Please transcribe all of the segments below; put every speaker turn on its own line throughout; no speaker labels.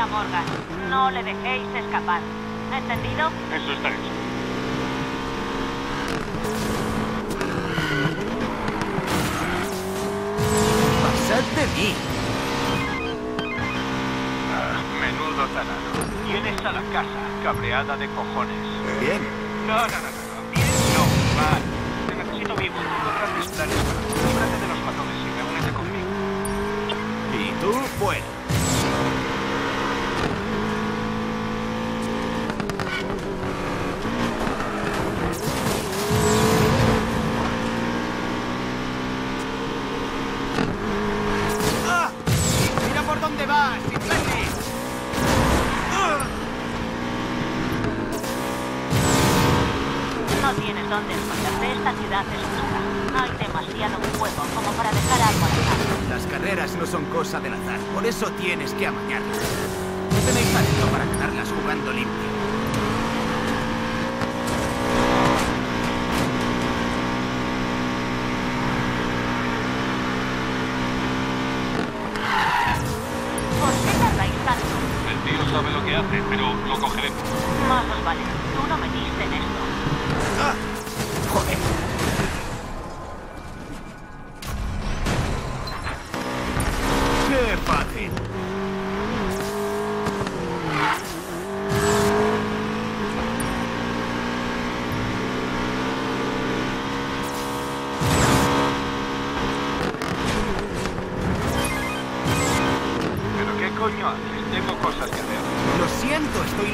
a Morgan. No le dejéis escapar. ¿Entendido?
Eso está hecho.
¡Pasad de mí!
Menudo tarado. Vienes a la casa, cabreada de cojones.
Bien.
No. Bien, no. Mal. Te necesito vivo. Tengo grandes planes para ti. Líbrate de los matones y reúnete conmigo.
Y tú, fuera. ¡Ah! ¡Mira por dónde vas, imbécil!
No tienes dónde esconderte. Esta ciudad es nuestra. Hay demasiado fuego como para dejar algo al azar.
Las carreras no son cosa del azar, por eso tienes que amañarlas. No tenéis talento para ganarlas jugando limpio.
¿Por qué tardáis tanto?
El tío sabe lo que hace, pero lo cogeremos.
Más os vale. Tú no metiste en esto.
¡Ah! ¡Joder! ¡Qué fácil!
¿Pero qué coño haces? Tengo cosas que hacer.
Lo siento, estoy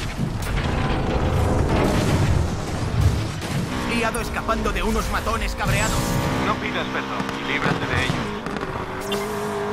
liado escapando de unos matones cabreados.
No pidas perdón y líbrate de ellos.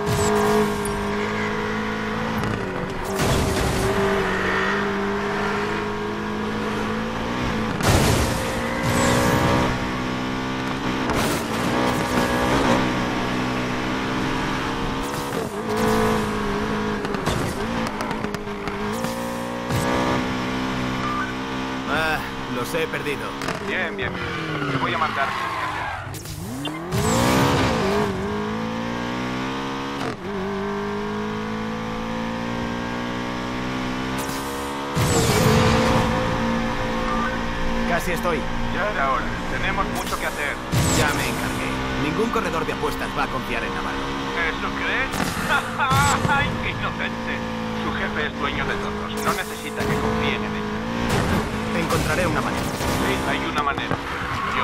Ah, los he perdido.
Bien. Te voy a mandar.
Casi estoy.
Ya era hora. Tenemos mucho que hacer.
Ya me encargué. Ningún corredor de apuestas va a confiar en Navarro.
¿Eso crees? ¡Ay, qué inocente! Su jefe es dueño de todos. No necesita que confíen en ella.
Encontraré una manera.
Sí, hay una manera. Yo.